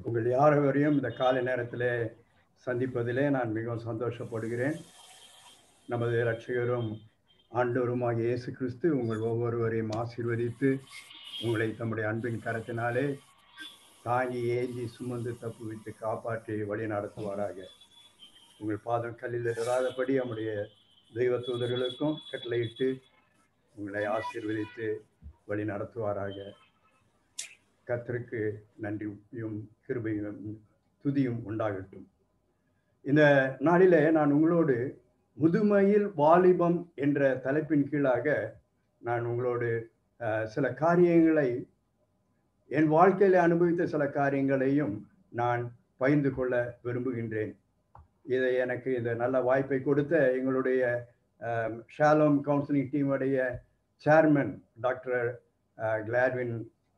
உங்கள் யாரையும் இந்த காலை நேரத்திலே சந்திப்பதிலே நான் மிகவும் சந்தோஷப்படுகிறேன். நமது இரட்சகரும் ஆண்டவருமாகிய இயேசு கிறிஸ்து உங்கள் ஒவ்வொருவரையும் ஆசீர்வதித்து உங்களை தம்முடைய அன்பின் கரத்தினாலே தாங்கி ஏந்தி சுமந்து தப்புவித்து காப்பாற்றி வழி நடத்துவாராக. உங்கள் பாதம் கல்லில் இடாதபடி நம்முடைய தெய்வ தூதர்களுக்கும் கட்டளையிட்டு உங்களை ஆசீர்வதித்து வழி நடத்துவாராக. கர்த்தருக்கு நன்றியும் கிருபையும் துதியும் உண்டாகட்டும். இந்த நாளிலே நான் உங்களோடு முதுமையில் வாலிபம் என்ற தலைப்பின் கீழாக நான் உங்களோடு சில காரியங்களை, என் வாழ்க்கையில் அனுபவித்த சில காரியங்களையும் நான் பகிர்ந்து கொள்ள விரும்புகின்றேன். இதை எனக்கு இந்த நல்ல வாய்ப்பை கொடுத்த எங்களுடைய ஷாலோம் கவுன்சிலிங் டீமுடைய சேர்மன் டாக்டர் கிளாட்வின்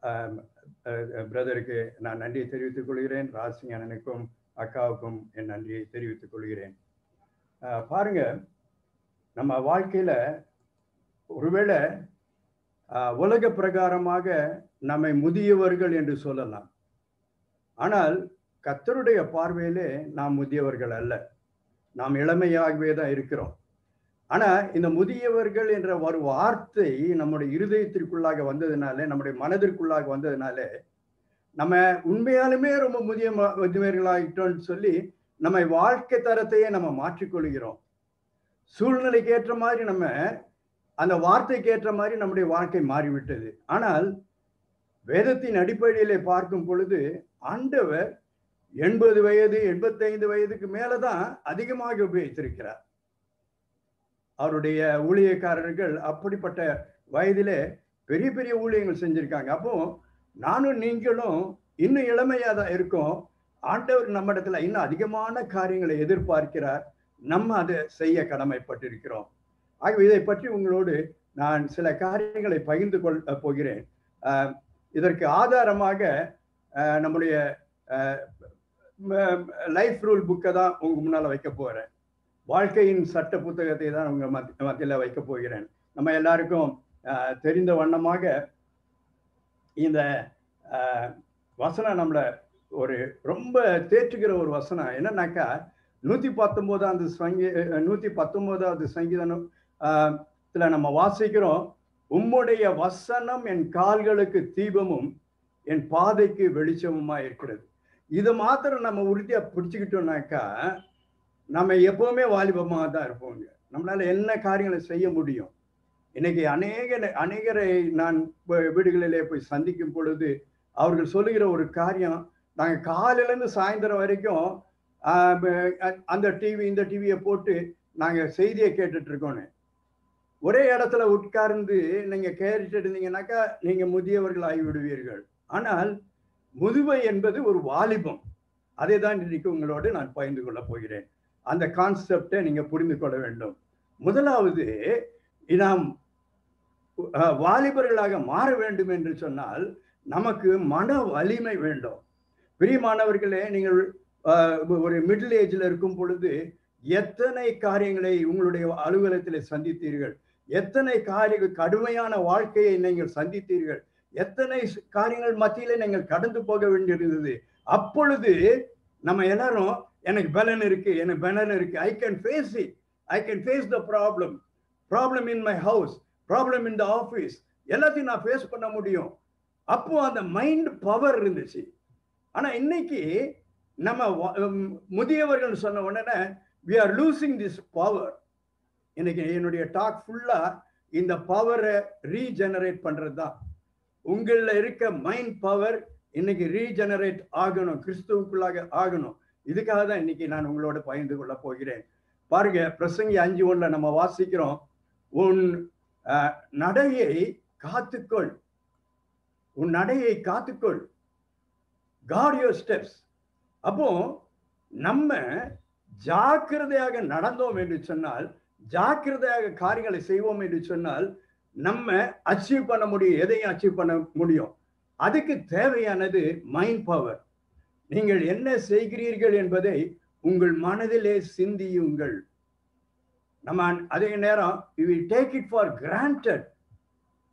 பிரதருக்கு நான் நன்றியை தெரிவித்துக் கொள்கிறேன். ராஜ்சிங் அண்ணனுக்கும் அக்காவுக்கும் என் நன்றியை தெரிவித்துக் கொள்கிறேன். பாருங்க, நம்ம வாழ்க்கையில ஒருவேளை உலக பிரகாரமாக நம்மை முதியவர்கள் என்று சொல்லலாம். ஆனால் கர்த்தருடைய பார்வையிலே நாம் முதியவர்கள் அல்ல, நாம் இளமையாகவே தான் இருக்கிறோம். ஆனா இந்த முதியவர்கள் என்ற ஒரு வார்த்தை நம்முடைய இருதயத்திற்குள்ளாக வந்ததுனால, நம்முடைய மனதிற்குள்ளாக வந்ததுனால, நம்ம உண்மையாலுமே ரொம்ப முதியவர்களாகிட்டோம்னு சொல்லி நம்ம வாழ்க்கை தரத்தையே நம்ம மாற்றிக்கொள்கிறோம். சூழ்நிலைக்கு ஏற்ற மாதிரி நம்ம அந்த வார்த்தைக்கு ஏற்ற மாதிரி நம்முடைய வாழ்க்கை மாறிவிட்டது. ஆனால் வேதத்தின் அடிப்படையிலே பார்க்கும் பொழுது ஆண்டவர் 80 வயது 85 வயதுக்கு மேலதான் அதிகமாக உபயோகித்திருக்கிறார். அவருடைய ஊழியக்காரர்கள் அப்படிப்பட்ட வயதிலே பெரிய பெரிய ஊழியங்கள் செஞ்சிருக்காங்க. அப்போ நானும் நீங்களும் இன்னும் இளமையா தான் இருக்கோம். ஆண்டவர் நம்ம இடத்துல இன்னும் அதிகமான காரியங்களை எதிர்பார்க்கிறார். நம்ம அதை செய்ய கடமைப்பட்டிருக்கிறோம். ஆகவே இதை பற்றி உங்களோடு நான் சில காரியங்களை பகிர்ந்து கொள்ள போகிறேன். இதற்கு ஆதாரமாக நம்முடைய லைஃப் ரூல் புக்கை தான் உங்க முன்னால வைக்க போறேன். வாழ்க்கையின் சட்ட புத்தகத்தை தான் உங்க மத்தியில வைக்க போகிறேன். நம்ம எல்லாருக்கும் தெரிந்த வண்ணமாக இந்த வசனம் நம்மள ஒரு ரொம்ப தேற்றுகிற ஒரு வசனம். என்னன்னாக்கா 119வது சங்கீதத்துல நம்ம வாசிக்கிறோம், உம்முடைய வசனம் என் கால்களுக்கு தீபமும் என் பாதைக்கு வெளிச்சமுமா இருக்கிறது. இது மாத்திரம் நம்ம உறுதியா பிடிச்சுக்கிட்டோம்னாக்கா நம்ம எப்பவுமே வாலிபமாக தான் இருப்போங்க. நம்மளால என்ன காரியங்களை செய்ய முடியும். இன்னைக்கு அநேகரை நான் வீடுகளிலே போய் சந்திக்கும் பொழுது அவர்கள் சொல்லுகிற ஒரு காரியம், நாங்க காலையிலேருந்து சாயந்தரம் வரைக்கும் அந்த டிவி இந்த டிவியை போட்டு நாங்க செய்தியை கேட்டுட்டு இருக்கோன்னு. ஒரே இடத்துல உட்கார்ந்து நீங்க கேட்டுட்டு இருந்தீங்கன்னாக்கா நீங்க முதியவர்கள் ஆகிவிடுவீர்கள். ஆனால் முதுமை என்பது ஒரு வாலிபம். அதை தான் இன்னைக்கு உங்களோடு நான் பகிர்ந்து கொள்ள போகிறேன். அந்த கான்செப்டை நீங்க புரிந்து கொள்ள வேண்டும். முதலாவது, நாம் வாலிபர்களாக மாற வேண்டும் என்று சொன்னால் நமக்கு மன வலிமை வேண்டும். பிரியமானவர்களே, நீங்கள் ஒரு மிடில் ஏஜ்ல இருக்கும் பொழுது எத்தனை காரியங்களை உங்களுடைய அலுவலகத்தில் சந்தித்தீர்கள், எத்தனை கடுமையான வாழ்க்கையை நீங்கள் சந்தித்தீர்கள், எத்தனை காரியங்கள் மத்தியில நீங்கள் கடந்து போக வேண்டியிருந்தது. அப்பொழுது நம்ம எல்லாரும் எனக்கு பலன் இருக்கு, எனக்கு பலன் இருக்கு, I can face it, I can face the problem in my house, problem in the office, எல்லாத்தையும் நான் ஃபேஸ் பண்ண முடியும். அப்போ அந்த மைண்ட் பவர் இருந்துச்சு. ஆனா இன்னைக்கு நம்ம முதியவர்கள் சொன்ன உடனே we are losing this power. இன்னைக்கு என்னுடைய டாக் ஃபுல்லா இந்த பவரை ரீஜெனரேட் பண்றது தான். உங்கள இருக்க மைண்ட் பவர் இன்னைக்கு ரீஜெனரேட் ஆகணும், கிறிஸ்துவுக்குள்ளாக ஆகணும். இதுக்காக தான் இன்னைக்கு நான் உங்களோட பகிர்ந்து கொள்ள போகிறேன். பாருங்க, பிரசங்கி 5:1 நம்ம வாசிக்கிறோம், உன் நடையை காத்துக்கொள், உன் நடையை காத்துக்கொள், guard your steps. அப்போ நம்ம ஜாக்கிரதையாக நடந்தோம் என்று சொன்னால், ஜாக்கிரதையாக காரியங்களை செய்வோம் என்று சொன்னால் நம்ம அச்சீவ் பண்ண முடியும், எதையும் அச்சீவ் பண்ண முடியும். அதுக்கு தேவையானது மைண்ட் பவர். நீங்கள் என்ன செய்கிறீர்கள் என்பதை உங்கள் மனதிலே சிந்தியுங்கள். நம்ம அதே நேரம் you will take it for granted.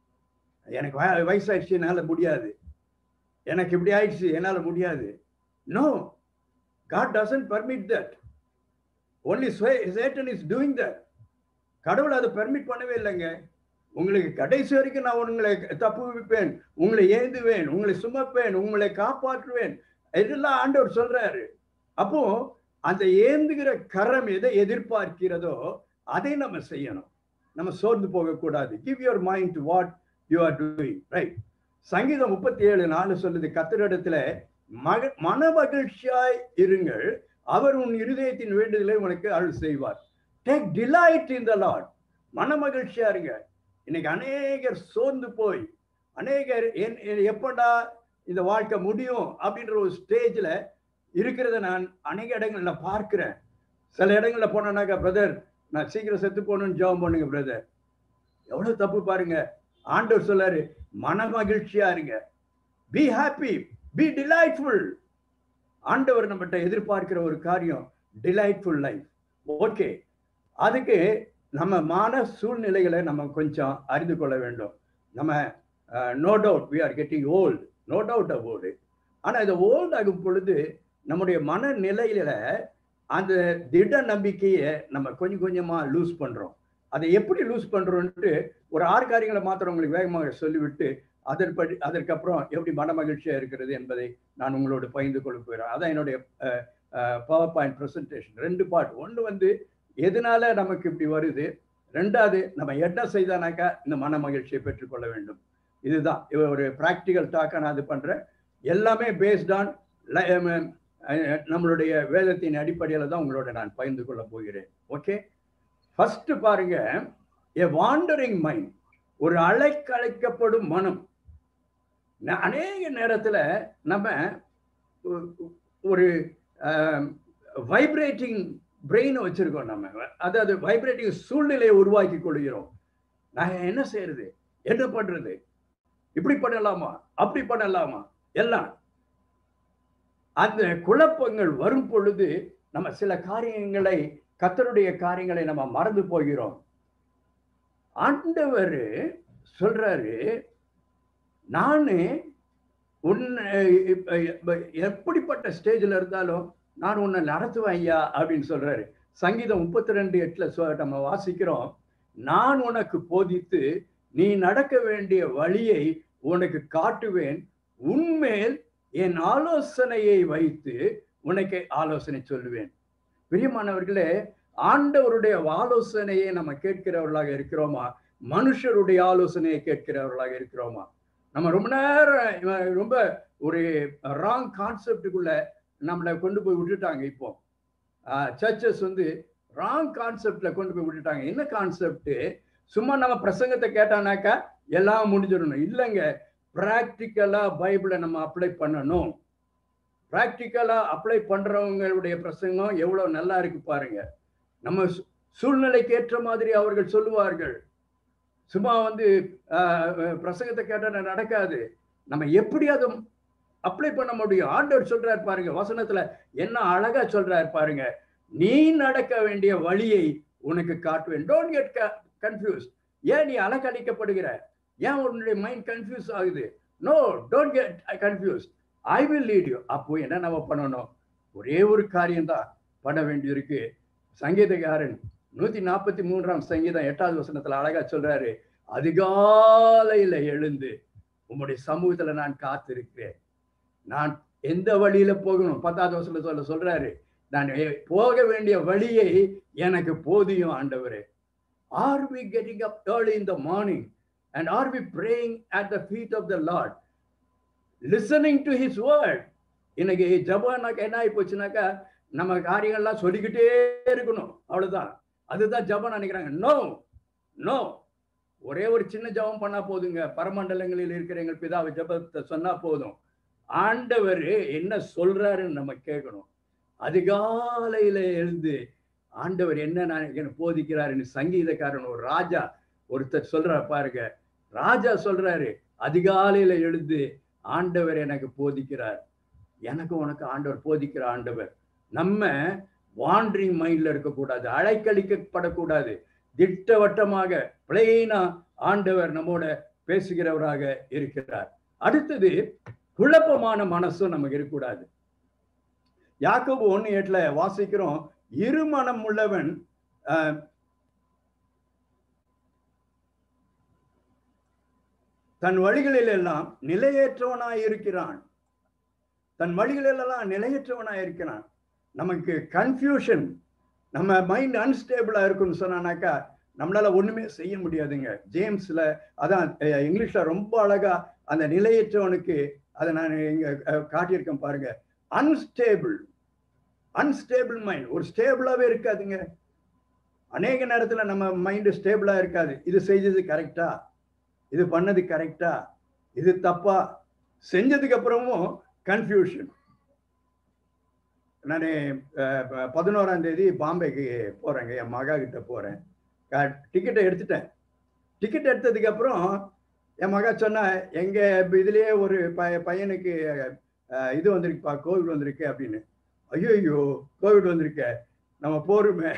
எனக்கு வயசாயிடுச்சு, என்னால முடியாது, எனக்கு இப்படி ஆயிடுச்சு, என்னால முடியாது. No, God doesn't permit that. Only Satan is doing that. கடவுள் அதை பெர்மிட் பண்ணவே இல்லைங்க. உங்களுக்கு கடைசி வரைக்கும் நான் உங்களை தப்புவிப்பேன், உங்களை ஏந்துவேன், உங்களை சுமப்பேன், உங்களை காப்பாற்றுவேன், இதெல்லாம் ஆண்டவர் சொல்றாரு. அப்போ அந்த ஏந்துகிற கரம் எதை எதிர்பார்க்கிறதோ அதை நம்ம செய்யணும். நம்ம சோர்ந்து போகக்கூடாது. Give your mind to what you are doing, right? சங்கீதம் 37:4 சொல்லுது, கர்த்தரிடத்துல மன மகிழ்ச்சியாய் இருங்கள், அவர் உன் இருதயத்தின் வேண்டுதலை உனக்கு அருள் செய்வார். Take delight in the Lord. மன மகிழ்ச்சியா இருங்க. இன்னைக்கு அநேகர் சோர்ந்து போய், அநேகர் எப்படா இந்த வாழ்க்கை முடியும் அப்படின்ற ஒரு ஸ்டேஜ்ல இருக்கிறத நான் அநேக இடங்கள்ல பார்க்கிறேன். சில இடங்கள்ல போனாக்கா, பிரதர் நான் சீக்கிரம் செத்து போகணும்னு ஜெபம் பண்ணுங்க பிரதர். எவ்வளவு தப்பு பாருங்க. ஆண்டவர் சொல்லாரு, மன மகிழ்ச்சியா இருங்க. Be happy, be delightful. ஆண்டவர் நம்மகிட்ட எதிர்பார்க்கிற ஒரு காரியம் டிலைட்ஃபுல் லைஃப். ஓகே, அதுக்கு நம்ம மான சூழ்நிலைகளை நம்ம கொஞ்சம் அறிந்து கொள்ள வேண்டும். நம்ம no doubt we are getting old, no doubt about it. ஆனால் இந்த ஓல்டு ஆகும் பொழுது நம்முடைய மனநிலையில அந்த திட நம்பிக்கையை நம்ம கொஞ்சம் கொஞ்சமாக லூஸ் பண்ணுறோம். அதை எப்படி லூஸ் பண்ணுறோன்ட்டு ஒரு 6 காரியங்களை மாத்திரம் உங்களுக்கு வேகமாக சொல்லிவிட்டு அதற்கப்புறம் எப்படி மன மகிழ்ச்சியாக இருக்கிறது என்பதை நான் உங்களோடு பகிர்ந்து கொள்ள போகிறேன். அதான் என்னுடைய பவர் பாயிண்ட் ப்ரெசன்டேஷன். 2 பார்ட். ஒன்று எதனால நமக்கு இப்படி வருது, 2வது நம்ம என்ன செய்தானாக்கா இந்த மன மகிழ்ச்சியை பெற்றுக்கொள்ள வேண்டும். இதுதான் ஒரு ப்ராக்டிக்கல் டாக்காக நான் இது பண்ணுறேன். எல்லாமே பேஸ்ட் ஆன் நம்மளுடைய வேதத்தின் அடிப்படையில் தான் உங்களோட நான் பகிர்ந்து கொள்ள போகிறேன். ஓகே, ஃபர்ஸ்ட் பாருங்க, எ வாண்டரிங் மைண்ட், ஒரு அலைக்கழைக்கப்படும் மனம். அநேக நேரத்தில் நம்ம ஒரு வைப்ரேட்டிங் பிரெயினை வச்சிருக்கோம். நம்ம அதாவது வைப்ரேட்டிங் சூழ்நிலையை உருவாக்கி கொள்கிறோம். நான் என்ன செய்யறது, என்ன பண்றது, இப்படி பண்ணலாமா, அப்படி பண்ணலாமா, எல்லாம் அந்த குழப்பங்கள் வரும் பொழுது நம்ம சில காரியங்களை, கர்த்தருடைய காரியங்களை நம்ம மறந்து போகிறோம். ஆண்டவர் சொல்றாரு, நானு உன்னை எப்படிப்பட்ட ஸ்டேஜ்ல இருந்தாலும் நான் உன்னை நடத்துவேன் ஐயா அப்படின்னு சொல்றாரு. சங்கீதம் 32:8 நம்ம வாசிக்கிறோம், நான் உனக்கு போதித்து நீ நடக்க வேண்டிய வழியை உனக்கு காட்டுவேன், உன்மேல் என் ஆலோசனையை வைத்து உனக்கு ஆலோசனை சொல்லுவேன். பிரியமானவர்களே, ஆண்டவருடைய ஆலோசனையை நம்ம கேட்கிறவர்களாக இருக்கிறோமா, மனுஷருடைய ஆலோசனையை கேட்கிறவர்களாக இருக்கிறோமா? நம்ம ரொம்ப நேரம் ரொம்ப ஒரு ராங் கான்செப்டுக்குள்ள நம்மளை கொண்டு போய் விட்டுட்டாங்க. இப்போ சர்ச்சஸ் ராங் கான்செப்ட்ல கொண்டு போய் விட்டுட்டாங்க. என்ன கான்செப்ட்? சும்மா நம்ம பிரசங்கத்தை கேட்டானாக்கா எல்லாம் முடிஞ்சிடணும். இல்லைங்க, பிராக்டிக்கலா பைபிளை நம்ம அப்ளை பண்ணணும். பிராக்டிக்கலா அப்ளை பண்றவங்களுடைய பிரசங்கம் எவ்வளவு நல்லா இருக்கு பாருங்க. நம்ம சூழ்நிலைக்கு ஏற்ற மாதிரி அவர்கள் சொல்லுவார்கள். சும்மா பிரசங்கத்தை கேட்டா நடக்காது. நம்ம எப்படி அதை அப்ளை பண்ண முடியும்? ஆண்டவர் சொல்றாரு பாருங்க, வசனத்துல என்ன அழகா சொல்றாரு பாருங்க, நீ நடக்க வேண்டிய வழியை உனக்கு காட்டுவேன். Don't get confuse. ஏன் நீ அலக்கழிக்கப்படுகிற? ஏன் உன்னுடைய மைண்ட் கன்ஃபியூஸ் ஆகுது? No, don't get confuse. I will lead you. அப்போ என்ன நம்ம பண்ணணும்? ஒரே ஒரு காரியம்தான் பண்ண வேண்டியிருக்கு. சங்கீதக்காரன் 143ஆம் சங்கீதம் 8வது வசனத்துல அழகா சொல்றாரு, அதிகாலையில எழுந்து உம்முடைய சமூகத்துல நான் காத்திருக்கிறேன். நான் எந்த வழியில போகணும்? 10வது வசனத்துல சொல்றாரு, நான் போக வேண்டிய வழியை எனக்கு போதியும் ஆண்டவரே. Are we getting up early in the morning and are we praying at the feet of the Lord, listening to his word? இன்னைக்கு ஜபம்னாக்க என்ன ஆகி போச்சுனாக்கா, நம்ம காரியங்கள்லாம் சொல்லிக்கிட்டே இருக்கணும், அவ்வளவுதான். அதுதான் ஜபம் நினைக்கிறாங்க. நோ நோ, ஒரே ஒரு சின்ன ஜபம் பண்ணா போதுங்க. பரமண்டலங்களில் இருக்கிற எங்கள் பிதாவை ஜபத்தை சொன்னா போதும். ஆண்டவர் என்ன சொல்றாருன்னு நம்ம கேட்கணும். அதிகாலையில எழுந்து ஆண்டவர் என்ன போதிக்கிறாருன்னு சங்கீதக்காரன் ஒரு ராஜா ஒருத்தர் சொல்றாரு பாருங்க. ராஜா சொல்றாரு, அதிகாலையில எழுந்து ஆண்டவர் எனக்கு போதிக்கிறார். எனக்கு உனக்கு ஆண்டவர் போதிக்கிற ஆண்டவர். நம்ம வாண்டரிங் மைண்ட்ல இருக்கக்கூடாது, அழைக்கழிக்கப்படக்கூடாது. திட்டவட்டமாக பிளெயினா ஆண்டவர் நம்மோட பேசுகிறவராக இருக்கிறார். அடுத்தது, குழப்பமான மனசும் நமக்கு இருக்கக்கூடாது. யாக்கோபு 1:8 வாசிக்கிறோம், இருமனம் உள்ளவன் தன் வழிகளில் எல்லாம் நிலையற்றவனாய் இருக்கிறான். தன் வழிகளில் எல்லாம் நிலையற்றவனாய் இருக்கிறான். நமக்கு கன்ஃபியூஷன், நம்ம மைண்ட் அன்ஸ்டேபிளா இருக்குன்னு சொன்னாக்கா நம்மளால ஒண்ணுமே செய்ய முடியாதுங்க. ஜேம்ஸ்ல அதான் இங்கிலீஷ்ல ரொம்ப அழகா அந்த நிலையற்றவனுக்கு அதை நான் இங்க காட்டியிருக்கேன் பாருங்க. அன்ஸ்டேபிள் மைண்ட், ஒரு ஸ்டேபிளாவே இருக்காதுங்க. அநேக நேரத்துல நம்ம மைண்ட் ஸ்டேபிளா இருக்காது. இது செய்தது கரெக்டா, இது பண்ணது கரெக்டா, இது தப்பா, செஞ்சதுக்கு அப்புறமும் கன்ஃபியூஷன். நான் 11ஆம் தேதி பாம்பேக்கு போறேங்க, என் மகா கிட்ட போறேன். டிக்கெட்டை எடுத்துட்டேன். டிக்கெட் எடுத்ததுக்கு அப்புறம் என் மகா சொன்னா, எங்க இதுலயே ஒரு பையனுக்கு இது வந்திருக்குப்பா, கோவிட் வந்திருக்கு அப்படின்னு. ஐயோ கோவிட் வந்திருக்க, நம்ம போருமே.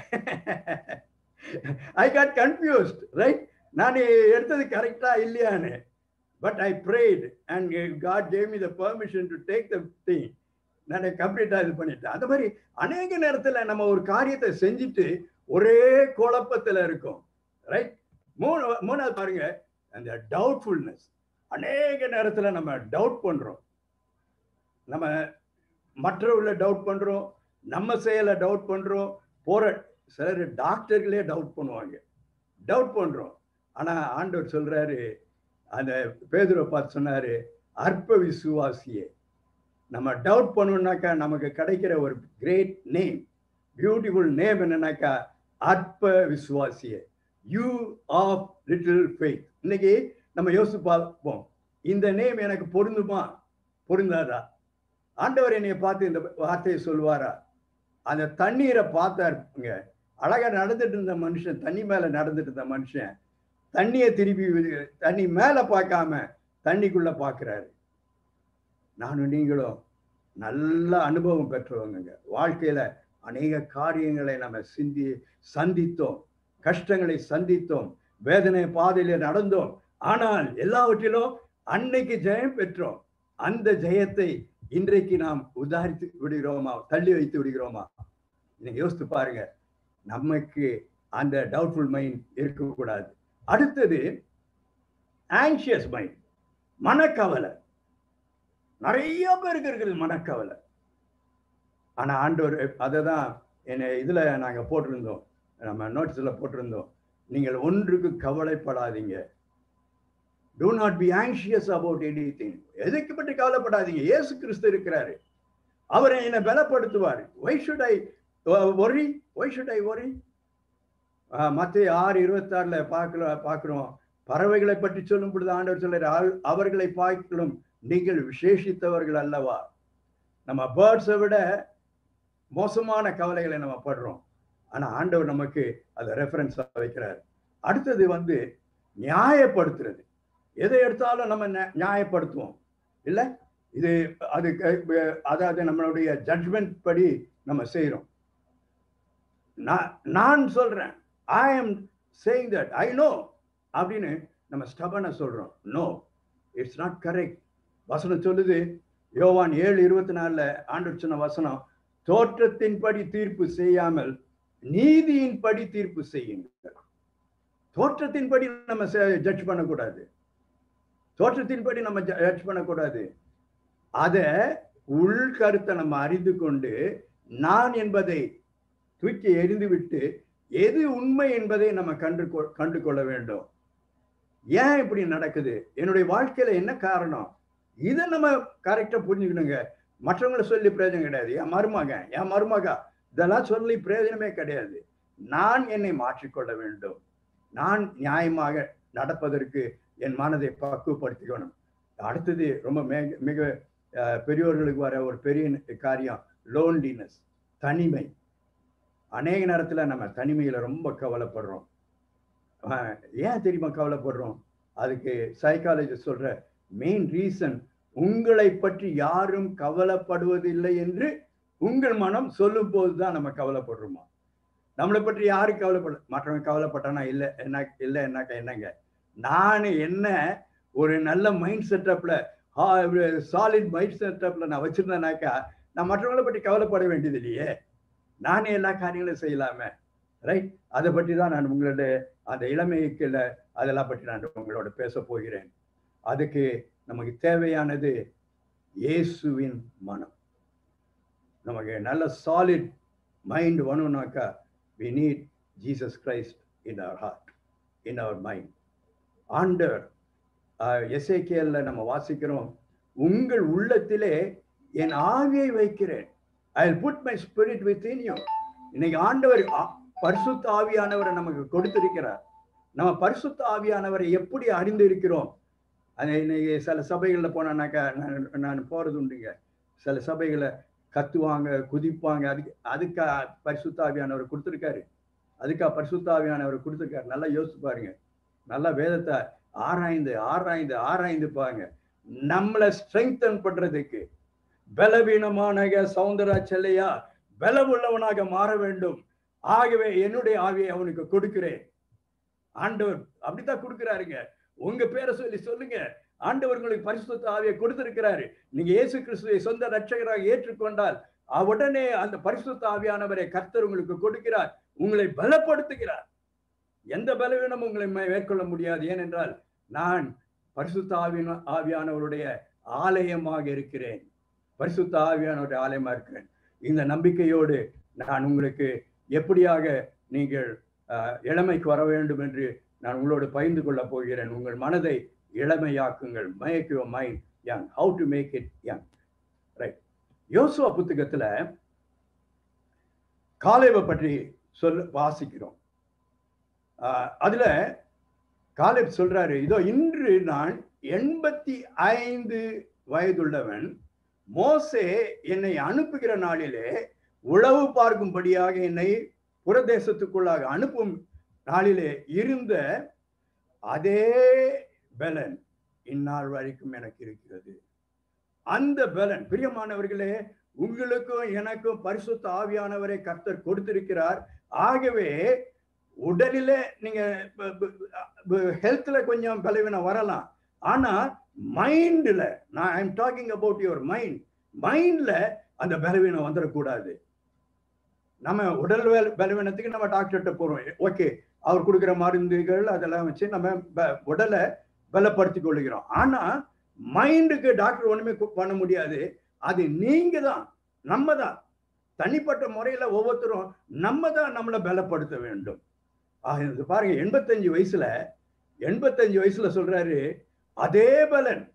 I got confused, right? நான் எடுத்தது கரெக்டா இல்லையான்னு. But I prayed and God gave me the permission to take the thing. நான் கம்ப்ளீட்டா இது பண்ணிட்டேன். அந்த மாதிரி அநேக நேரத்துல நம்ம ஒரு காரியத்தை செஞ்சுட்டு ஒரே குழப்பத்துல இருக்கும், ரைட்? மூணாவது பாருங்க, அந்த டவுட்ஃபுல்னஸ். அநேக நேரத்துல நம்ம டவுட் பண்றோம். நம்ம மற்றவர்களை டவுட் பண்றோம், நம்ம செயலை டவுட் பண்றோம். சிலர் டாக்டர்களே டவுட் பண்ணுவாங்க, டவுட் பண்றோம். ஆனா ஆண்டவர் சொல்றாரு, அந்த பேதுருவை பார்த்து சொன்னாரு, அற்ப விசுவாசியே. நம்ம டவுட் பண்ணோம்னாக்கா நமக்கு கிடைக்கிற ஒரு கிரேட் நேம், பியூட்டிஃபுல் நேம் என்னன்னாக்கா அற்ப விசுவாசியே, யூ ஆஃப் லிட்டில் ஃபெய்த். இன்னைக்கு நம்ம யோசிச்சு பார்ப்போம், இந்த நேம் எனக்கு பொருந்துமா பொருந்தாதா? ஆண்டவர் என்னைய பார்த்து இந்த வார்த்தையை சொல்லுவாரா? அந்த தண்ணீரை பார்த்தாருங்க, அழகா நடந்துட்டு இருந்த மனுஷன், தண்ணி மேல நடந்துட்டு இருந்த மனுஷன் தண்ணியை திருப்பி தண்ணி மேல பார்க்காம தண்ணிக்குள்ள பார்க்கிறாரு. நானும் நீங்களும் நல்ல அனுபவம் பெற்றவங்க. வாழ்க்கையில அநேக காரியங்களை நம்ம சந்தித்தோம், கஷ்டங்களை சந்தித்தோம், வேதனை பாதையில நடந்தோம். ஆனால் எல்லாவற்றிலும் அன்னைக்கு ஜெயம் பெற்றோம். அந்த ஜெயத்தை இன்றைக்கு நாம் உதாரித்து விடுகிறோமா, தள்ளி வைத்து விடுகிறோமா? நீங்க யோசித்து பாருங்க. நமக்கு அந்த டவுட்ஃபுல் மைண்ட் இருக்கக்கூடாது. அடுத்தது ஆங்ஷியஸ் மைண்ட், மனக்கவலை. நிறைய பேருக்கு இருக்குது மனக்கவலை. ஆனா ஆண்டவர் அதை தான் என்ன இதுல நாங்க போட்டிருந்தோம், நம்ம நோட்ஸ்ல போட்டிருந்தோம், நீங்கள் ஒன்றுக்கு கவலைப்படாதீங்க. Do not be anxious about anything. எதுக்கு பற்றி கவலைப்படாதீங்க. இயேசு கிறிஸ்து இருக்கிறாரு, அவர் என்னை பலப்படுத்துவார். Why should I worry? Why should I worry? மத்தேயு 6:26 பார்க்கிறோம். பறவைகளை பற்றி சொல்லும் பொழுது ஆண்டவர் சொல்றார், அவர்களை பார்க்கலும் நீங்கள் விசேஷித்தவர்கள் அல்லவா. நம்ம பேர்ட்ஸை விட மோசமான கவலைகளை நம்ம படுறோம். ஆனா ஆண்டவர் நமக்கு அதை ரெஃபரன்ஸா வைக்கிறார். அடுத்தது நியாயப்படுத்துறது. எதை எடுத்தாலும் நம்ம நியாயப்படுத்துவோம் இல்ல? அதாவது நம்மளுடைய ஜட்ஜ்மெண்ட் படி நம்ம செய்யறோம். நான் சொல்றேன், I am saying that I know அப்படின்னு நம்ம ஸ்டபனா சொல்றோம். No, it's not correct. வசனம் சொல்லுது, யோவான் 7:24 ஆண்டவர் சொன்ன வசனம், தோற்றத்தின்படி தீர்ப்பு செய்யாமல் நீதியின்படி தீர்ப்பு செய்யுங்கள். தோற்றத்தின்படி நம்ம ஜட்ஜ் பண்ணக்கூடாது, தோற்றத்தின்படி நம்ம ஜட்ஜ் பண்ணக்கூடாது. அத உள்கருத்தை நம்ம அறிந்து கொண்டு நான் என்பதை தூக்கி எறிந்து விட்டு எது உண்மை என்பதை நம்ம கண்டு கொள்ள வேண்டும். ஏன் இப்படி நடக்குது, என்னுடைய வாழ்க்கையில என்ன காரணம், இதை நம்ம கரெக்டா புரிஞ்சுக்கணுங்க. மற்றவங்களை சொல்லி பிரயோஜனம் கிடையாது. என் மருமகா இதெல்லாம் சொல்லி பிரயோஜனமே கிடையாது. நான் என்னை மாற்றிக்கொள்ள வேண்டும். நான் நியாயமாக நடப்பதற்கு என் மனதை பக்குவப்படுத்திக்கணும். அடுத்தது ரொம்ப மிக பெரியோர்களுக்கு வர ஒரு பெரிய காரியம் லோன்லினஸ், தனிமை. அநேக நேரத்தில் நம்ம தனிமையில ரொம்ப கவலைப்படுறோம். ஏன் தெரியுமா கவலைப்படுறோம்? அதுக்கு சைக்காலஜிஸ்ட் சொல்ற மெயின் ரீசன், உங்களை பற்றி யாரும் கவலைப்படுவதில்லை என்று உங்கள் மனம் சொல்லும் போதுதான் நம்ம கவலைப்படுறோமா. நம்மளை பற்றி யாரும் மற்றவங்க கவலைப்பட்டானா இல்லைன்னாக்கா என்னங்க, நான் என்ன ஒரு நல்ல மைண்ட் செட்டப்ல சாலிட் மைண்ட் செட்டப்ல நான் வச்சிருந்தேனாக்கா நான் மற்றவங்களை பற்றி கவலைப்பட வேண்டியது இல்லையே, நானே எல்லா காரியங்களும் செய்யலாமே, ரைட்? அதை பற்றி தான் நான் உங்களோட அந்த இளமைக்குள்ள அதெல்லாம் பற்றி நான் உங்களோட பேச போகிறேன். அதுக்கு நமக்கு தேவையானது இயேசுவின் மனம். நமக்கு நல்ல சாலிட் மைண்ட் வேணும்னாக்கா we need Jesus Christ in our heart, in our mind. ஆண்டவர் எசேக்கியேல்ல நம்ம வாசிக்கிறோம், உங்கள் உள்ளத்திலே என் ஆவியை வைக்கிறேன், I will put my spirit within you. இன்னைக்கு ஆண்டவர் பரிசுத்த ஆவியானவரை நமக்கு கொடுத்திருக்கிறார். நம்ம பரிசுத்த ஆவியானவரை எப்படி அறிந்து இருக்கிறோம்? இன்னைக்கு சில சபைகளில் போனானாக்கா நான் போறது உண்டுங்க. சில சபைகளை கத்துவாங்க, குதிப்பாங்க. அதுக்கா பரிசுத்த ஆவியானவர் கொடுத்துருக்காரு? அதுக்கா பரிசுத்த ஆவியானவர் கொடுத்துருக்காரு? நல்லா யோசிச்சு பாருங்க. நல்லா வேதத்தை ஆராய்ந்து ஆராய்ந்து ஆராய்ந்து பாருங்க. நம்மளை ஸ்ட்ரெங்தன் பண்றதுக்கு, பலவீனமான சௌந்தரா செல்லையா பலமுள்ளவனாக மாற வேண்டும், ஆகவே என்னுடைய ஆவியை அவனுக்கு கொடுக்கிறேன். ஆண்டவர் அப்படித்தான் கொடுக்கிறாருங்க. உங்க பேரை சொல்லி சொல்லுங்க, ஆண்டவர் உங்களுக்கு பரிசுத்த ஆவியை கொடுத்திருக்கிறாரு. நீங்க இயேசு கிறிஸ்துவை சொந்த ரட்சகராக ஏற்றுக்கொண்டால் உடனே அந்த பரிசுத்த ஆவியானவரை கர்த்தர் உங்களுக்கு கொடுக்கிறார், உங்களை பலப்படுத்துகிறார். எந்த பலவீனமும் உங்களை மேற்கொள்ள முடியாது. ஏனென்றால் நான் பரிசுத்த ஆவியானவருடைய ஆலயமாக இருக்கிறேன், பரிசுத்த ஆவியானவருடைய ஆலயமா இருக்கிறேன். இந்த நம்பிக்கையோடு நான் உங்களுக்கு எப்படியாக நீங்கள் இளமைக்கு வர வேண்டும் என்று நான் உங்களோடு பகிர்ந்து கொள்ள போகிறேன். உங்கள் மனதை இளமையாக்குங்கள். Make your mind young. How to make it young, right? யோசுவா புத்தகத்துல காலேபை பற்றி வாசிக்கிறோம். அதுல காலேப் சொல்றாரு, இதோ இன்று நான் 85 வயதுள்ளவன், மோசே என்னை அனுப்புகிற நாளிலே உளவு பார்க்கும்படியாக என்னை புறதேசத்துக்குள்ளாக அனுப்பும் நாளிலே இருந்த அதே பலன் இந்நாள் வரைக்கும் எனக்கு இருக்கிறது. அந்த பலன், பிரியமானவர்களே, உங்களுக்கும் எனக்கும் பரிசுத்த ஆவியானவரை கர்த்தர் கொடுத்திருக்கிறார். ஆகவே உடலில நீங்க ஹெல்த்ல கொஞ்சம் பலவீனம் வரலாம், ஆனா மைண்ட்ல, நான் I am talking about your mind, மைண்ட்ல அந்த பலவீனம் வந்துடக்கூடாது. நம்ம உடல் பலவீனத்துக்கு நம்ம டாக்டர்கிட்ட போறோம், ஓகே, அவர் கொடுக்குற மருந்துகள் அதெல்லாம் வச்சு நம்ம உடலை பலப்படுத்திக் கொள்கிறோம். ஆனா மைண்டுக்கு டாக்டர் ஒண்ணுமே பண்ண முடியாது. அது நீங்க தான், நம்ம தான் தனிப்பட்ட முறையில ஒவ்வொருத்தரும் நம்ம தான் நம்மளை பலப்படுத்த வேண்டும். பாருங்க, 85 வயசுல சொல்றாரு, அதே பலன்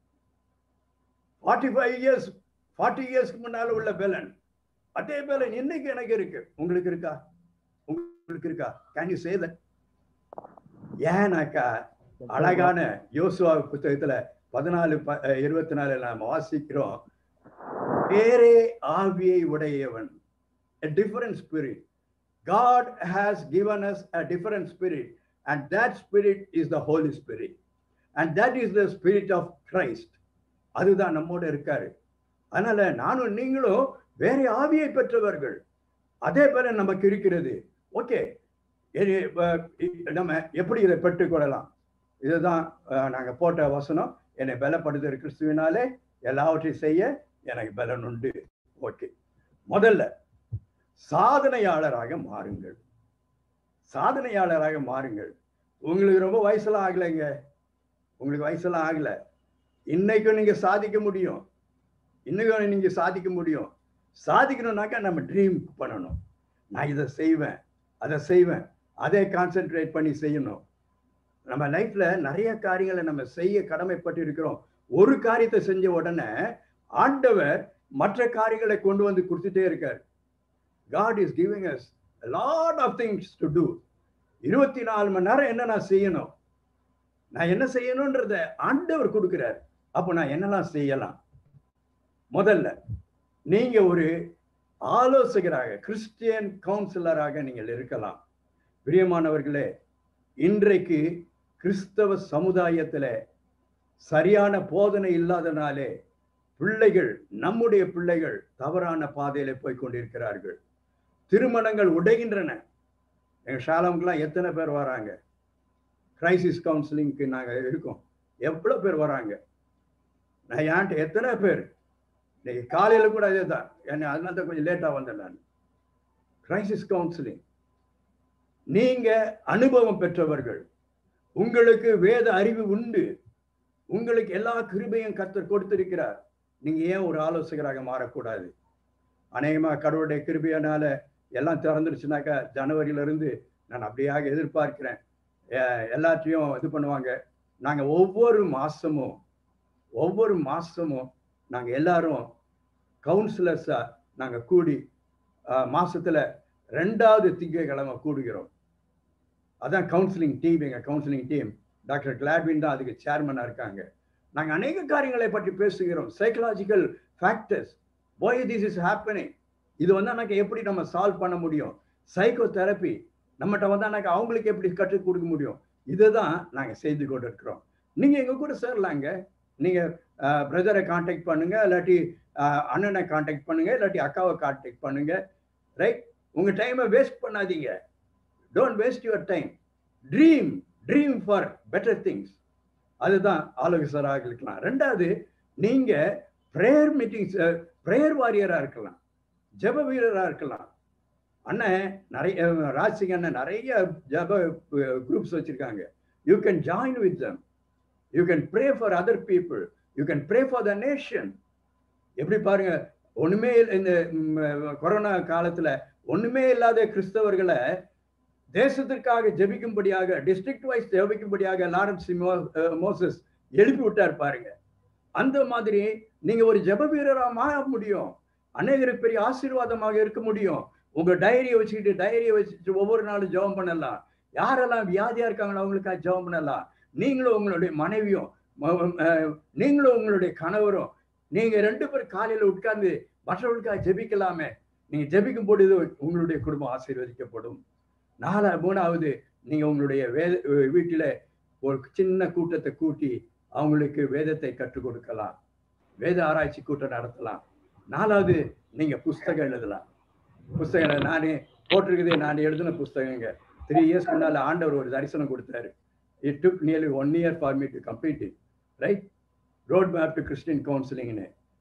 40 இயர்ஸ்க்கு முன்னால உள்ள பலன், அதே பலன் இன்னைக்கு எனக்கு இருக்கு. உங்களுக்கு இருக்கா? உங்களுக்கு இருக்கா? Can you say that? ஏன்னாக்கா அழகான யோசுவா புத்தகத்துல 14:24 நாம வாசிக்கிறோம், வேறே ஆவியை உடையவன், a different spirit. God has given us a different spirit, and that spirit is the Holy Spirit, and that is the Spirit of Christ. அதுதான் நம்மோட இருக்காரு. அதனால நானும் நீங்களும் வேற ஆவியை பெற்றவர்கள், அதே போல நமக்கு இருக்கிறது. ஓகே, நம்ம எப்படி இதை பெற்றுக்கொள்ளலாம்? இதுதான் நாங்க போட்ட வசனம், என்னை பலப்படுத்துகிற கிறிஸ்துவினாலே எல்லாவற்றையும் செய்ய எனக்கு பலன் உண்டு. ஓகே, முதல்ல சாதனையாளராக மாறுங்கள். சாதனையாளராக மாறுங்கள். உங்களுக்கு ரொம்ப வயசுலாம் ஆகலைங்க, உங்களுக்கு வயசுலாம் ஆகல, இன்னைக்கும் நீங்க சாதிக்க முடியும், இன்னைக்கும் நீங்க சாதிக்க முடியும். சாதிக்கணும்னாக்கா நம்ம ட்ரீம் பண்ணணும். நான் இதை செய்வேன், அதை செய்வேன், அதை கான்சென்ட்ரேட் பண்ணி செய்யணும். நம்ம லைஃப்ல நிறைய காரியங்களை நம்ம செய்ய கடமைப்பட்டு இருக்கிறோம். ஒரு காரியத்தை செஞ்ச உடனே ஆண்டவர் மற்ற காரியங்களை கொண்டு வந்து கொடுத்துட்டே இருக்கார். God is giving us a lot of things to do. 24 மணி நேரம் என்ன நான் செய்யணும், நான் என்ன செய்யணும்ன்றத ஆண்டவர் கொடுக்கிறார். அப்போ நான் என்னெல்லாம் செய்யலாம்? முதல்ல நீங்க ஒரு ஆலோசகராக, கிறிஸ்டியன் கவுன்சிலராக நீங்கள் இருக்கலாம். பிரியமானவர்களே, இன்றைக்கு கிறிஸ்தவ சமுதாயத்துல சரியான போதனை இல்லாதனாலே பிள்ளைகள், நம்முடைய பிள்ளைகள் தவறான பாதையில போய் கொண்டிருக்கிறார்கள். திருமணங்கள் உடைகின்றன. எங்க ஷாலம்க்குலாம் எத்தனை பேர் வராங்க? கிரைசிஸ் கவுன்சிலிங்க்கு நாங்க இருக்கோம், எவ்வளவு பேர் வராங்க? நான் என்கிட்ட எத்தனை பேர் இன்னைக்கு காலையில கூட அதே தான். என்ன அதனால தான் கொஞ்சம் லேட்டா வந்தேன் நான். Crisis counselling. நீங்க அனுபவம் பெற்றவர்கள், உங்களுக்கு வேத அறிவு உண்டு, உங்களுக்கு எல்லா கிருபையும் கர்த்தர் கொடுத்திருக்கிறார். நீங்க ஏன் ஒரு ஆலோசகராக மாறக்கூடாது? அநேகமா கடவுளுடைய கிருபையினால எல்லாம் திறந்துருச்சுனாக்கா ஜனவரியில இருந்து நான் அப்படியாக எதிர்பார்க்கிறேன். எல்லாத்தையும் இது பண்ணுவாங்க. நாங்க ஒவ்வொரு மாசமும் நாங்க எல்லாரும் கவுன்சிலர்ஸா நாங்க கூடி மாசத்துல 2வது திங்கட்கிழமை கூடுகிறோம். அதான் கவுன்சிலிங் டீம். எங்க கவுன்சிலிங் டீம் டாக்டர் கிளாட்வின் தான் அதுக்கு சேர்மனா இருக்காங்க. நாங்க அநேக காரியங்களை பற்றி பேசுகிறோம். Psychological factors, why this is happening, இது வந்தானாக்க எப்படி நம்ம சால்வ் பண்ண முடியும், சைக்கோ தெரப்பி நம்மகிட்ட வந்தானாக்க அவங்களுக்கு எப்படி கற்றுக் கொடுக்க முடியும், இதுதான் நாங்க செய்து கொண்டு இருக்கிறோம். நீங்க எங்க கூட சேரலாங்க. நீங்க பிரதரை கான்டாக்ட் பண்ணுங்க, இல்லாட்டி அண்ணனை கான்டாக்ட் பண்ணுங்க, இல்லாட்டி அக்காவை கான்டாக்ட் பண்ணுங்க. ரைட்? உங்க டைமை வேஸ்ட் பண்ணாதீங்க. Don't waste your time. Dream for better things. அதுதான் ஆலோசகராக இருக்கலாம். 2வது, நீங்க பிரேயர் மீட்டிங்ஸ், பிரேயர் வாரியரா இருக்கலாம், ஜெப வீரரா இருக்கலாம். அண்ணன் நிறைய ராஜ்சிங் அண்ணன் நிறைய ஜெப குரூப்ஸ் வச்சிருக்காங்க. You can join with them. You can pray for other people. You can pray for the nation. எப்படி பாருங்க, ஒண்ணுமே இந்த கொரோனா காலத்துல ஒண்ணுமே இல்லாத கிறிஸ்தவர்களை தேசத்திற்காக ஜெபிக்கும்படியாக, டிஸ்ட்ரிக்ட் வைஸ் ஜெபிக்கும்படியாக லாரன்ஸ் மோசஸ் எழுப்பி விட்டார் பாருங்க. அந்த மாதிரி நீங்க ஒரு ஜெப வீரரா மாற முடியும். அநேகருக்கு பெரிய ஆசீர்வாதமாக இருக்க முடியும். உங்க டைரியை வச்சுட்டு ஒவ்வொரு நாளும் ஜெபம் பண்ணலாம். யாரெல்லாம் வியாதியா இருக்காங்களோ அவங்களுக்காக ஜெபம் பண்ணலாம். நீங்களும் உங்களுடைய மனைவியும், நீங்களும் உங்களுடைய கணவரும், நீங்க 2 பேரும் காலையில உட்கார்ந்து மற்றவர்களுக்காக ஜெபிக்கலாமே. நீங்க ஜெபிக்கும் பொழுது உங்களுடைய குடும்பம் ஆசீர்வதிக்கப்படும். 3வது, நீங்க உங்களுடைய வீட்டில ஒரு சின்ன கூட்டத்தை கூட்டி அவங்களுக்கு வேதத்தை கற்றுக் கொடுக்கலாம். வேத ஆராய்ச்சி கூட்டம் நடத்தலாம். 4வது, நீங்க புஸ்தகம் எழுதலாம். புஸ்தகம் நானே போட்டிருக்குது. நான் எழுதின புஸ்தகங்க. 3 இயர்ஸ் முன்னால ஆண்டவர் ஒரு தரிசனம் கொடுத்தாரு. It took nearly 1 year for me to complete it. Right? Road Map to Christian Counseling.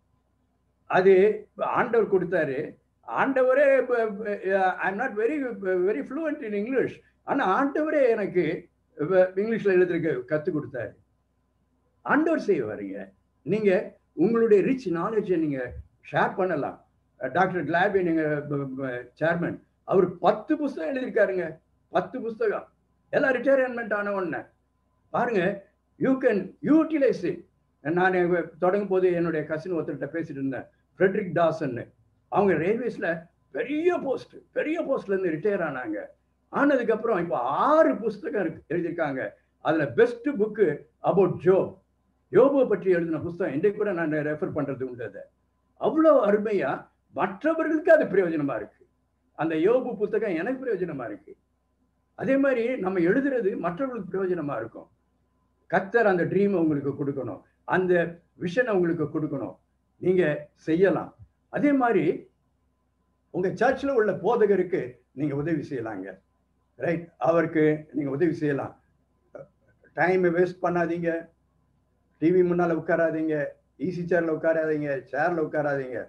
அது ஆண்டவர் கொடுத்தாரு. ஆண்டவரே, I am not very fluent in English. ஆனா ஆண்டவரே எனக்கு இங்கிலீஷ்ல எழுதுறதுக்கு கற்றுக் கொடுத்தாரு. ஆண்டவர் செய்வாருங்க. நீங்க உங்களுடைய ரிச் நாலேஜை நீங்க ஷேர் பண்ணலாம். டாக்டர் கிளாட்வின் எங்க சேர்மன், அவர் 10 புஸ்தகம் எழுதியிருக்காருங்க. 10 புஸ்தகம். எல்லாம் ரிட்டையர்மெண்ட் ஆன உடனே பாருங்க. You can utilise it. நான் தொடங்கும் போது என்னுடைய கசின் ஒருத்தர்கிட்ட பேசிட்டு இருந்தேன், ஃப்ரெட்ரிக் டாசன். அவங்க ரயில்வேஸ்ல பெரிய போஸ்ட்ல இருந்து ரிட்டையர் ஆனாங்க. ஆனதுக்கு அப்புறம் இப்போ 6 புஸ்தகம் எழுதியிருக்காங்க. அதுல பெஸ்ட் புக்கு அபவுட் யோபுவை பற்றி எழுதின புஸ்தகம் இன்றைக்கு கூட நான் ரெஃபர் பண்றது உண்டு. அதை அவ்வளவு அருமையா மற்றவர்களுக்கு அது பிரயோஜனமா இருக்கு. அந்த யோபு புத்தகம் எனக்கு பிரயோஜனமா இருக்கு. அதே மாதிரி நம்ம எழுதுறது மற்றவர்களுக்கு பிரயோஜனமா இருக்கும். கர்த்தர் அந்த ட்ரீம் உங்களுக்கு கொடுக்கணும், அந்த விஷனை உங்களுக்கு கொடுக்கணும். நீங்க செய்யலாம். அதே மாதிரி உங்க சர்ச்சில் உள்ள போதகருக்கு நீங்க உதவி செய்யலாங்க. ரைட்? அவருக்கு நீங்க உதவி செய்யலாம். டைமை வேஸ்ட் பண்ணாதீங்க. டிவி முன்னால உட்காராதீங்க, ஈஸி சேர்ல உட்காராதீங்க, சேர்ல உட்காராதீங்க.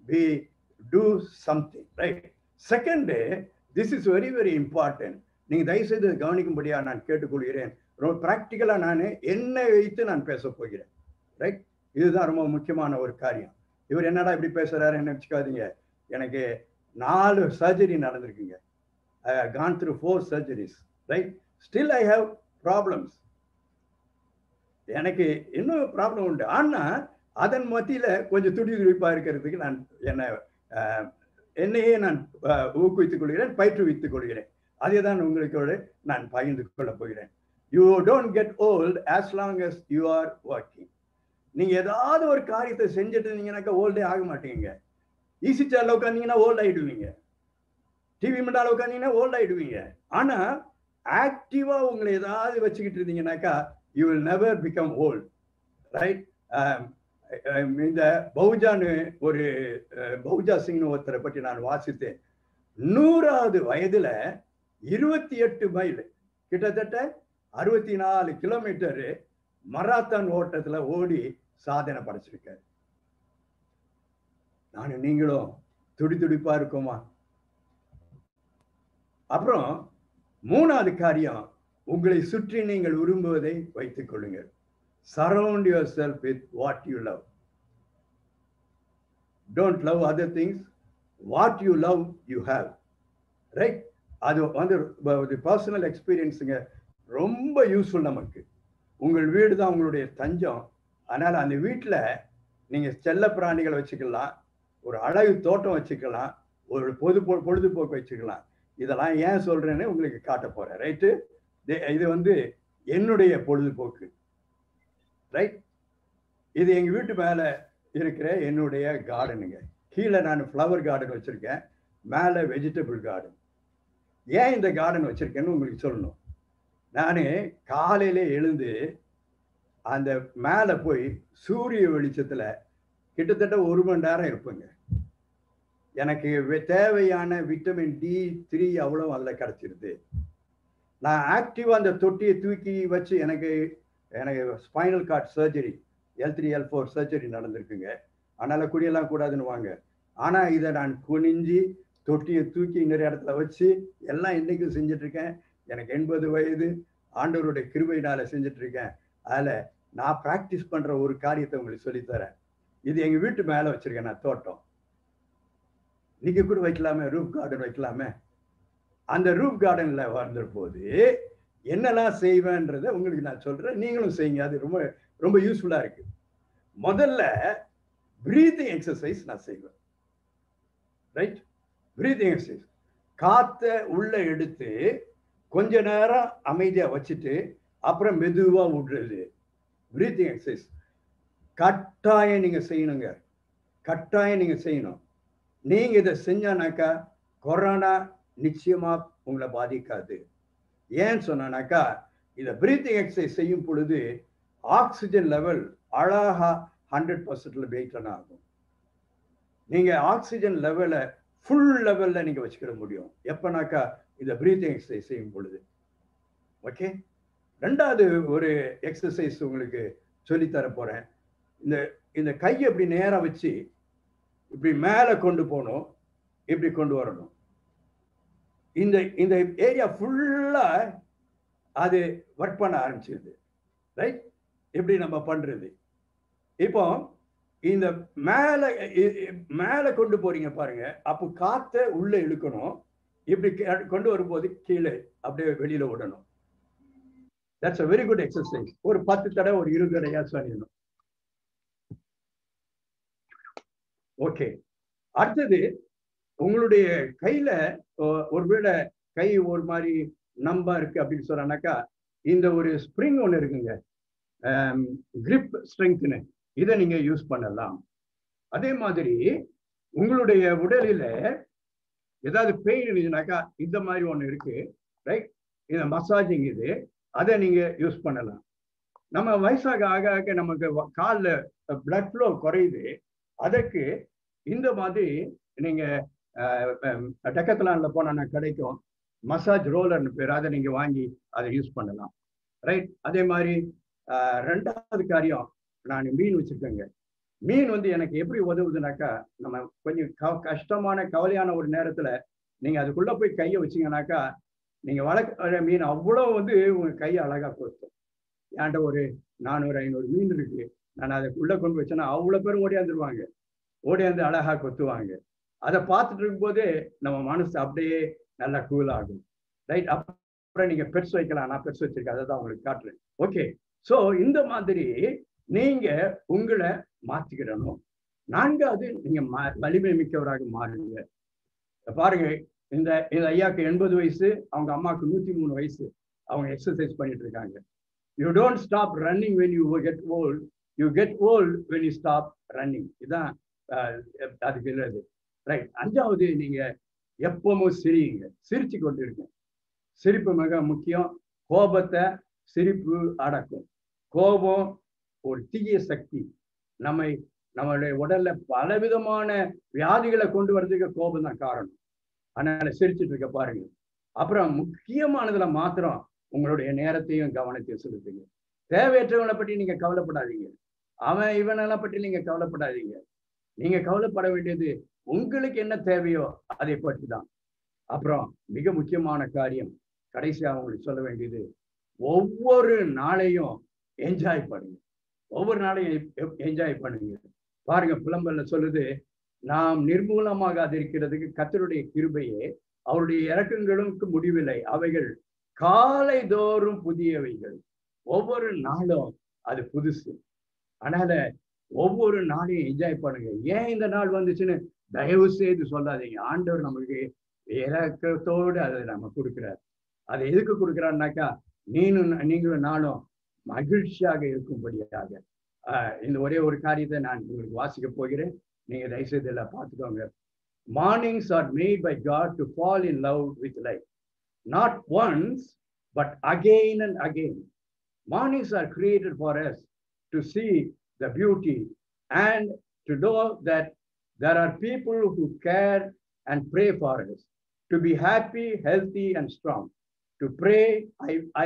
do something. Right? Second, this is very very important. நீங்க தயவுசெய்து கவனிக்கும்படியா நான் கேட்டுக்கொள்கிறேன். ரொம்ப பிராக்டிக்கலா நான் என்னை வைத்து நான் பேச போகிறேன். ரைட்? இதுதான் ரொம்ப முக்கியமான ஒரு காரியம். இவர் என்னடா இப்படி பேசுறாரு என்ன வச்சுக்காதீங்க. எனக்கு 4 சர்ஜரி நடந்திருக்குங்க. I have gone through 4 surgeries. Right? Still I have problems. எனக்கு இன்னும் ப்ராப்ளம் உண்டு. ஆனா அதன் மத்தியில கொஞ்சம் துடிதுடிப்பா இருக்கிறதுக்கு நான் என்னையே நான் ஊக்குவித்துக் கொள்கிறேன், பயிற்றுவித்துக் கொள்கிறேன். அதே தான் உங்களுக்கு நான் பகிர்ந்து கொள்ள போகிறேன். You don't get old as long as you are working. நீங்க ஏதாவது ஒரு காரியத்தை செஞ்சுட்டு இருந்தீங்கன்னாக்கா ஓல்டே ஆக மாட்டீங்க. ஈஸி சேர்ல உட்காந்தீங்கன்னா ஓல்ட் ஆயிடுவீங்க. டிவி முன்னால உட்காந்தீங்கன்னா ஓல்ட் ஆயிடுவீங்க. ஆனா ஆக்டிவா உங்களை ஏதாவது வச்சுக்கிட்டு இருந்தீங்கன்னாக்கா you will never become old. Right? இந்த பௌஜா சிங்னு ஒருத்தரை பற்றி நான் வாசித்தேன். 100வது வயதுல 28 மைல், கிட்டத்தட்ட 64 நானும் நீங்களும் துடிதுடிப்பா இருக்கோமா? அப்புறம் 3வது காரியம், உங்களை சுற்றி நீங்கள் விரும்புவதை வைத்துக் கொள்ளுங்கள். Surround yourself with what you love. Don't love other things. What you love, you have. Right? அது வந்து பர்சனல் எக்ஸ்பீரியன்ஸுங்க, ரொம்ப யூஸ்ஃபுல் நமக்கு. உங்கள் வீடு தான் உங்களுடைய தஞ்சம். அதனால அந்த வீட்டில் நீங்க செல்ல பிராணிகள் வச்சுக்கலாம், ஒரு அழகு தோட்டம் வச்சுக்கலாம், ஒரு பொழுதுபோக்கு வச்சுக்கலாம். இதெல்லாம் ஏன் சொல்றேன்னு உங்களுக்கு காட்ட போறேன். ரைட்டு? இது வந்து என்னுடைய பொழுதுபோக்கு. ரைட்? இது எங்க வீட்டு மேல இருக்கிற என்னுடைய கார்டனுங்க. கீழே நான் ஃப்ளவர் கார்டன் வச்சிருக்கேன், மேலே வெஜிடபிள் கார்டன். ஏன் இந்த கார்டன் வச்சிருக்கேன்னு உங்களுக்கு சொல்லணும். நான் காலையில எழுந்து அந்த மேலே போய் சூரிய வெளிச்சத்துல கிட்டத்தட்ட 1 மணி நேரம் இருப்பேங்க. எனக்கு தேவையான விட்டமின் D3 அவ்வளோ அதில் கிடைச்சிருது. நான் ஆக்டிவா அந்த தொட்டியை தூக்கி வச்சு எனக்கு spinal cord surgery, L3 L4 surgery நடந்திருக்குங்க. அதனால குடியெல்லாம் கூடாதுன்னு வாங்க. ஆனா இதை நான் குனிஞ்சி தொட்டியை தூக்கி இன்னொரு இடத்துல வச்சு எல்லாம் இன்னைக்கும் செஞ்சுட்டு இருக்கேன். எனக்கு 80 வயது, ஆண்டவருடைய கிருபையினால செஞ்சுட்டு இருக்கேன். அதில் நான் ப்ராக்டிஸ் பண்ற ஒரு காரியத்தை உங்களுக்கு சொல்லித்தரேன். இது எங்க வீட்டு மேலே வச்சிருக்கேன் நான் தோட்டம். நீங்க கூட வைக்கலாமே, ரூப் கார்டன் வைக்கலாமே. அந்த ரூப் கார்டன்ல வந்த போது என்னெல்லாம் செய்வேன்றதை உங்களுக்கு நான் சொல்றேன், நீங்களும் செய்யுங்க. அது ரொம்ப ரொம்ப யூஸ்ஃபுல்லா இருக்கு. முதல்ல பிரீத்திங் எக்ஸசைஸ் நான் செய்வேன். ரைட்? பிரீத்திங் எக்ஸசைஸ், காற்றை உள்ள எடுத்து கொஞ்ச நேரம் அமைதியா வச்சுட்டு அப்புறம் மெதுவா விடுறது. பிரீத்திங் எக்ஸசைஸ் கட்டாயம் நீங்க செய்யணுங்க. கட்டாயம் நீங்க செய்யணும். நீங்க இதை செஞ்சானாக்கா கொரோனா நிச்சயமா உங்களை பாதிக்காது. ஏன்னு சொன்னாக்கா, இந்த பிரீத்திங் எக்ஸசைஸ் செய்யும் பொழுது ஆக்சிஜன் லெவல் அழகா 100% மெயின்டைன் ஆகும். நீங்க ஆக்சிஜன் லெவலை ஃபுல் லெவல்ல நீங்க வச்சுக்கிட முடியும் எப்பனாக்கா இந்த பிரீத்திங் எக்ஸசைஸ் செய்யும் பொழுது. ஓகே? 2வது ஒரு எக்ஸசைஸ் உங்களுக்கு சொல்லித்தர போறேன். இந்த கையை இப்படி நேரா வச்சு இப்படி மேலே கொண்டு போகணும், இப்படி கொண்டு வரணும். இந்த ஏரியா ஃபுல்லா அது ஒர்க் பண்ண ஆரம்பிச்சிருது. ரைட்? இப்படி நம்ம பண்றது. இப்போ இந்த மேலே கொண்டு போறீங்க பாருங்க, அப்போ காற்றை உள்ள இழுக்கணும். இப்படி கொண்டு வரும்போது கீழே அப்படியே வெளியில விடணும். That's a very good exercise. ஒரு 10 தடவை ஒரு 20 தடவையா சொல்லணும். ஓகே. அடுத்தது, உங்களுடைய கையில ஒருவேளை கை ஒரு மாதிரி நம்பா இருக்கு அப்படின்னு சொன்னாக்கா, இந்த ஒரு ஸ்ப்ரிங் ஒன்று இருக்குங்க, கிரிப் ஸ்ட்ரெங்க்னு, இதை நீங்க யூஸ் பண்ணலாம். அதே மாதிரி உங்களுடைய உடலில ஏதாவது பெயின் இருந்துச்சுனாக்கா இந்த மாதிரி ஒன்று இருக்கு. ரைட்? இந்த மசாஜிங் இது, அதை நீங்க யூஸ் பண்ணலாம். நம்ம வயசாக ஆக ஆக நமக்கு காலில் பிளட் ஃப்ளோ குறையுது. அதற்கு இந்த மாதிரி நீங்க டெக்கத்லான்ல போனா கிடைக்கும், மசாஜ் ரோலர்னு பேர், அதை நீங்க வாங்கி அதை யூஸ் பண்ணலாம். ரைட்? அதே மாதிரி 2வது காரியம், நான் மீன் வச்சிருக்கேங்க. மீன் வந்து எனக்கு எப்படி உதவுதுனாக்கா, நம்ம கொஞ்சம் கஷ்டமான கவலையான ஒரு நேரத்துல நீங்க அதுக்குள்ள போய் கையை வச்சீங்கன்னாக்கா, நீங்க வளர்க்குற மீன் அவ்வளோ வந்து உங்க கையை அழகா கொடுக்கும். ஏன்ட்ட ஒரு 400-500 மீன் இருக்கு. நான் அதை உள்ள கொண்டு வச்சேன்னா அவ்வளோ பேரும் ஓடியாந்துருவாங்க, ஓடியாந்து அழகா கொத்துவாங்க. அதை பார்த்துட்டு இருக்கும்போதே நம்ம மனசு அப்படியே நல்லா கூல் ஆகும். ரைட்? அப்புறம் நீங்க பெட்ஸ் வைக்கலாம். நான் பெட்ஸ் வச்சிருக்கேன், அதை தான் உங்களுக்கு காட்டுறேன். ஓகே? ஸோ இந்த மாதிரி நீங்க உங்களை மாத்திக்கிடணும். 4வது, நீங்க வலிமை மிக்கவராக மாறுங்க. பாருங்க, இந்த ஐயாக்கு 80 வயசு, அவங்க அம்மாவுக்கு 103 வயசு. அவங்க எக்ஸசைஸ் பண்ணிட்டு இருக்காங்க. You don't stop running when you get old, you get old when you stop running. இதான் அதுக்கு இல்லது. ரைட்? 5வது, நீங்க எப்பவும் சிரிங்க, சிரிச்சு கொண்டு இருக்க. சிரிப்பு மிக முக்கியம். கோபத்தை சிரிப்பு அடக்கும். கோபம் ஒரு தீய சக்தி. நம்மளுடைய உடல்ல பலவிதமான வியாதிகளை கொண்டு வர்றதுக்கு கோபம் தான் காரணம். அதனால சிரிச்சுட்டு இருக்க பாருங்க. அப்புறம் முக்கியமானதுல மாத்திரம் உங்களுடைய நேரத்தையும் கவனத்தையும் செலுத்துங்க. தேவையற்றவங்களை பற்றி நீங்க கவலைப்படாதீங்க. அவன் இவனெல்லாம் பற்றி நீங்க கவலைப்படாதீங்க. நீங்க கவலைப்பட வேண்டியது உங்களுக்கு என்ன தேவையோ அதை பற்றி தான். அப்புறம் மிக முக்கியமான காரியம், கடைசியா உங்களுக்கு சொல்ல வேண்டியது, ஒவ்வொரு நாளையும் என்ஜாய் பண்ணுங்க. ஒவ்வொரு நாளையும் என்ஜாய் பண்ணுங்க. பாருங்க, புலம்பல்ல சொல்லுது, நாம் நிர்மூலமாக இருக்கிறதுக்கு கர்த்தருடைய கிருபையே, அவருடைய இரக்கங்களுக்கு முடிவில்லை, அவைகள் காலை தோறும் புதியவைகள். ஒவ்வொரு நாளும் அது புதுசு. அதனால ஒவ்வொரு நாளையும் என்ஜாய் பண்ணுங்க. ஏன் இந்த நாள் வந்துச்சுன்னு தயவு செய்து சொல்லாதீங்க. ஆண்டவர் நமக்கு இரக்கத்தோடு அதை நம்ம கொடுக்கிறார். அதை எதுக்கு கொடுக்கிறாருனாக்கா, நீங்களும் நானும் மகிழ்ச்சியாக இருக்கும்படியாக. இந்த ஒரே ஒரு காரியத்தை நான் உங்களுக்கு வாசிக்க போகிறேன். நீங்க தயவுசெய்து எல்லாம் பார்த்துக்கோங்க. Mornings are made by God to fall in love with life. Not once, but again and again. Mornings are created for us to see the beauty and to know that there are people who care and pray for us. To be happy, healthy, and strong. To pray, I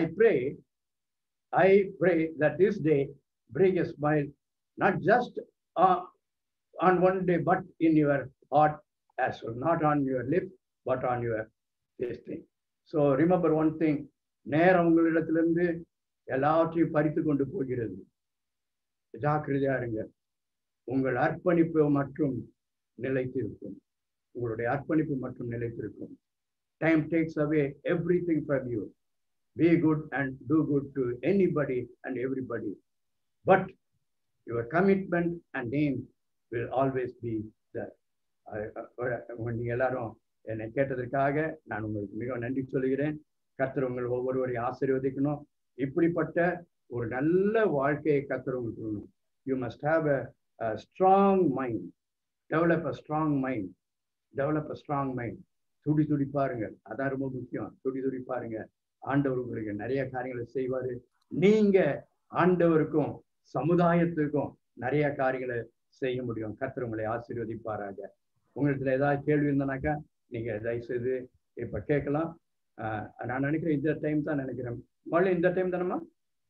pray that this day bring a smile, not just on one day, but in your heart as well. Not on your lips, but on your this thing. So remember one thing, நேரம் உங்களிடத்திலிருந்து எல்லாத்தையும் பறித்து கொண்டு போகிறது. ஜாக்கிரதையா இருங்க. உங்கள் அர்ப்பணிப்பு மற்றும் நிலைத்திருக்கும். உங்களுடைய அர்ப்பணிப்பு மற்றும் நிலைத்திருக்கும். Time takes away everything from you. Be good and do good to anybody and everybody. But your commitment and name will always be there. நீங்க எல்லாரும் என்னை கேட்டதற்காக நான் உங்களுக்கு மிக நன்றி சொல்கிறேன். கர்த்தர் உங்கள் ஒவ்வொருவரையும் ஆசீர்வதிக்கணும். இப்படிப்பட்ட ஒரு நல்ல வாழ்க்கையை கர்த்தர் உங்களுக்கு. You must have a strong mind. Develop a strong mind. Develop a strong mind. துடி பாருங்க. அதான் ரொம்ப முக்கியம். துடி பாருங்க. ஆண்டவர் உங்களுக்கு நிறைய காரியங்களை செய்வாரு. நீங்க ஆண்டவருக்கும் சமுதாயத்துக்கும் நிறைய காரியங்களை செய்ய முடியும். கர்த்தர் உங்களை ஆசீர்வதிப்பாராக. உங்களுக்கு ஏதாவது கேள்வி இருந்தானாக்கா நீங்க தயவுசெய்து இப்ப கேட்கலாம். நான் நினைக்கிறேன் இந்த டைம் தான் நினைக்கிறேன். மழை இந்த டைம் தானம்மா?